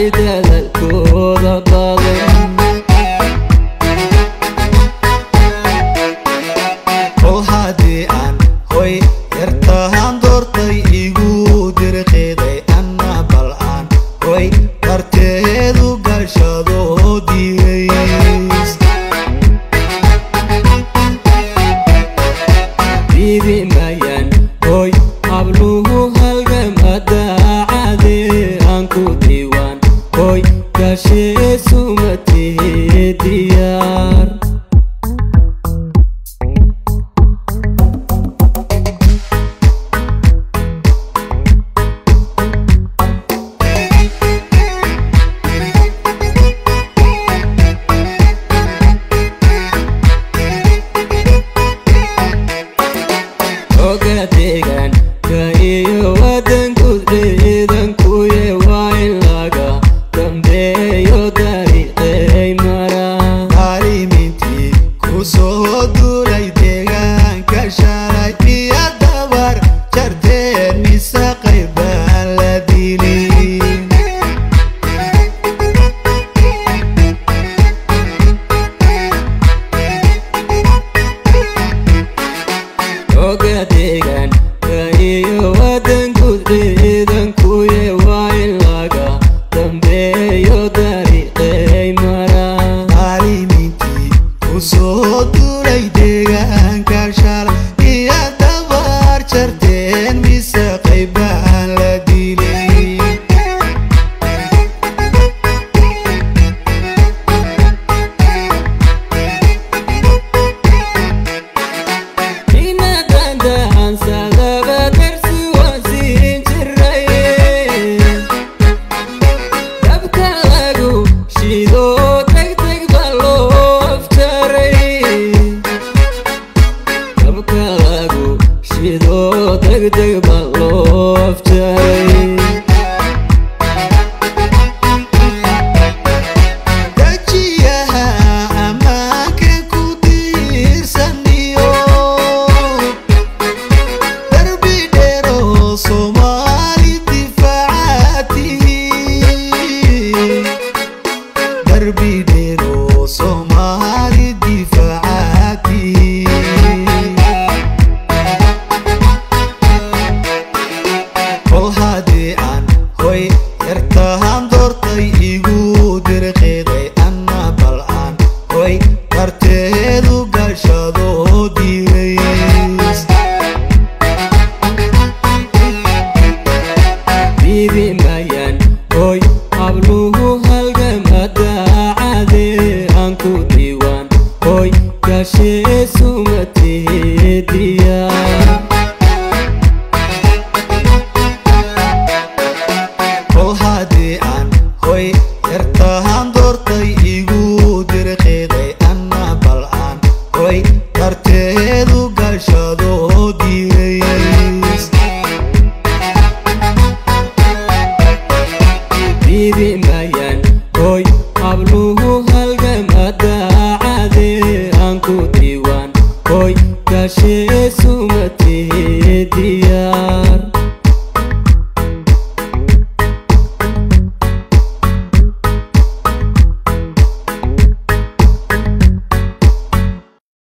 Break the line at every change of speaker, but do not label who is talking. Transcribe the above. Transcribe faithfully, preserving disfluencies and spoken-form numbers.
dadalkooda badan kol haddii aan hoy yartahan doortay igu dirqiday anna bal aan hoy darteedu galshado digays diidi mayan hoy habluhu halgamada caade aan ku diiwaan hoy gashee sumatee diyaar degan kaiyo wadanku ciidanku waa in laga dambeeyo dariiqay maraan baarimintii ku soo duulay deegaanka shalay iyo dabar jarteen mise qaybaan la dilin oga degan kaiyo wadanku ciidanku waa in laga dambeeyo dariiqay maraan baarimintii ku soo duulay deegaanka shalay iyo dabar jarteen mise qaybaan la dilin degdeg baa loo afjaray dajiyaha ammaanka ku diirsaniyo darbi dheero Soomaali difaacaatihi darbi dheero Soomaali difaacaatihi kol haddii aan hoy yartahan doortay igu dirqiday anna bal aan hoy darteedu galshado digays diidi mayan hoy habluhu halgamada caade aan ku diiwaan hoy gashee sumatee diyaar kol haddii aan hoy yartahan doortay igu dirqiday anna bal aan hoy darteedu galshado digays diidi mayan hoy habluhu halgamada caade aan ku diiwaan hoy gashee sumatee